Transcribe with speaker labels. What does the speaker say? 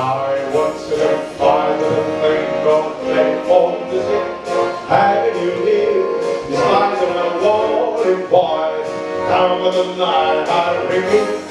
Speaker 1: I once in a fire that a flame gone flame on the zip. Having you here, these eyes are now warm and wide. Down with the night, I ring you.